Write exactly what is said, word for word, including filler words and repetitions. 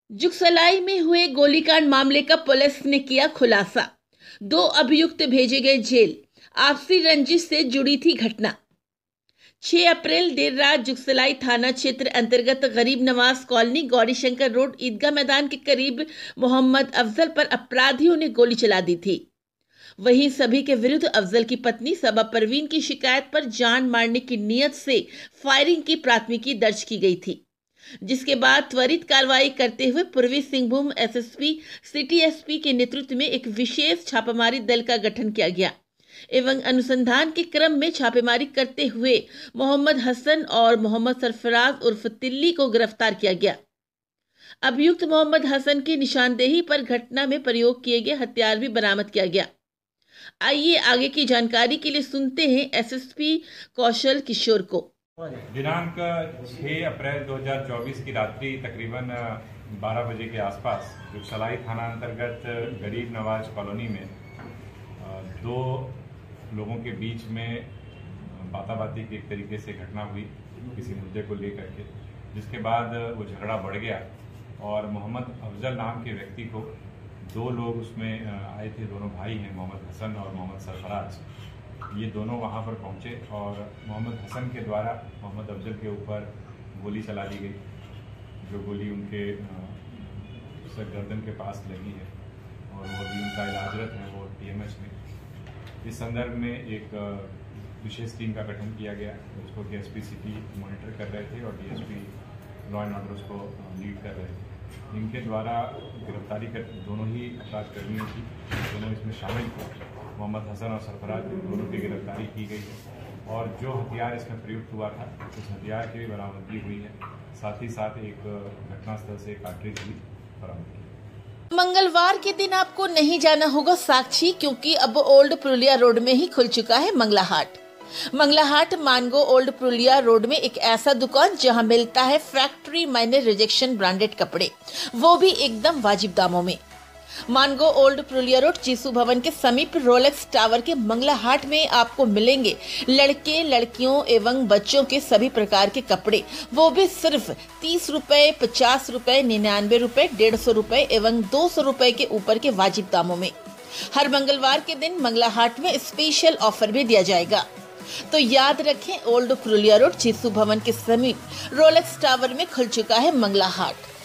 जुगसलाई में हुए गोलीकांड मामले का पुलिस ने किया खुलासा। दो अभियुक्त भेजे गए जेल। आपसी रंजिश से जुड़ी थी घटना। छह अप्रैल देर रात जुगसलाई थाना क्षेत्र अंतर्गत गरीब नवाज कॉलोनी गौरीशंकर रोड ईदगाह मैदान के करीब मोहम्मद अफजल पर अपराधियों ने गोली चला दी थी। वहीं सभी के विरुद्ध अफजल की पत्नी सबा परवीन की शिकायत पर जान मारने की नीयत से फायरिंग की प्राथमिकी दर्ज की गई थी, जिसके बाद त्वरित कार्रवाई करते हुए पूर्वी सिंहभूम एसएसपी सिटी एसपी के नेतृत्व में एक विशेष छापामारी दल का गठन किया गया एवं अनुसंधान के क्रम में छापेमारी करते हुए मोहम्मद हसन और मोहम्मद सरफराज उर्फ तिल्ली को गिरफ्तार किया गया। अभियुक्त मोहम्मद हसन की निशानदेही पर घटना में प्रयोग किए गए हथियार भी बरामद किया गया। आइए आगे की जानकारी के लिए सुनते हैं एसएसपी कौशल किशोर को। दिनांक छह अप्रैल दो हज़ार चौबीस की रात्रि तकरीबन बारह बजे के आसपास जुगसलाई थाना अंतर्गत गरीब नवाज कॉलोनी में दो लोगों के बीच में बाताबाती की एक तरीके से घटना हुई किसी मुद्दे को लेकर के, जिसके बाद वो झगड़ा बढ़ गया और मोहम्मद अफजल नाम के व्यक्ति को दो लोग उसमें आए थे। दोनों भाई हैं, मोहम्मद हसन और मोहम्मद सरफराज। ये दोनों वहाँ पर पहुँचे और मोहम्मद हसन के द्वारा मोहम्मद अफजल के ऊपर गोली चला दी गई, जो गोली उनके सर गर्दन के पास लगी है और वो भी उनका इलाजरत है, वो टीएमएच में। इस संदर्भ में एक विशेष टीम का गठन किया गया, उसको डीएसपी सिटी मॉनिटर कर रहे थे और डीएसपी लॉ एंड ऑर्डर उसको लीड कर रहे थे। इनके द्वारा गिरफ्तारी कर दोनों ही अपराध कर्मियों की, दोनों इसमें शामिल थे, मोहम्मद हसन और सरफराज, दोनों की गिरफ्तारी की गई है और जो हथियार इसमें प्रयुक्त हुआ था उस हथियार की भी बरामदगी हुई है। साथ ही साथ एक घटनास्थल से कार्ट्रिज भी बरामद की। मंगलवार के दिन आपको नहीं जाना होगा साक्षी, क्योंकि अब ओल्ड पुरुलिया रोड में ही खुल चुका है मंगला हाट। मंगला हाट मानगो ओल्ड पुरुलिया रोड में एक ऐसा दुकान जहां मिलता है फैक्ट्री माइनर रिजेक्शन ब्रांडेड कपड़े, वो भी एकदम वाजिब दामों में। मानगो ओल्ड पुरुलिया रोड जीसू भवन के समीप रोलेक्स टावर के मंगला हाट में आपको मिलेंगे लड़के लड़कियों एवं बच्चों के सभी प्रकार के कपड़े, वो भी सिर्फ तीस रुपए, पचास रुपए, निन्यानवे रुपए, डेढ़ सौ रुपए एवं दो सौ रुपए के ऊपर के वाजिब दामों में। हर मंगलवार के दिन मंगला हाट में स्पेशल ऑफर भी दिया जाएगा, तो याद रखें, ओल्ड पुरुलिया रोड जीसू भवन के समीप रोलेक्स टावर में खुल चुका है मंगला हाट।